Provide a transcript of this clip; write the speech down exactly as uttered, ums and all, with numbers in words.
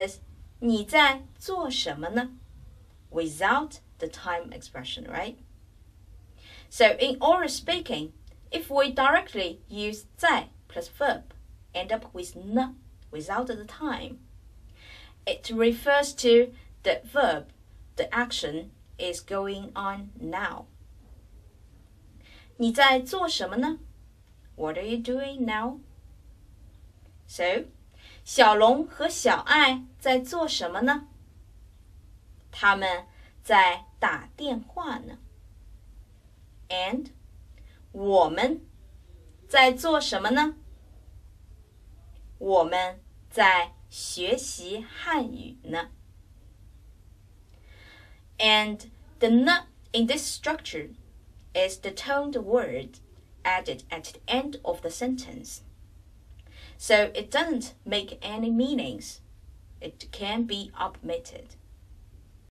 你在做什么呢 without the time expression, right? So in oral speaking, if we directly use 在 plus verb, end up with 呢 without the time, it refers to the verb, the action is going on now. 你在做什么呢 What are you doing now? So, 小龙和小爱在做什么呢？他们在打电话呢。And 我们在做什么呢？我们在学习汉语呢。And the 呢 in this structure is the toned word added at the end of the sentence. So it doesn't make any meanings. It can be omitted.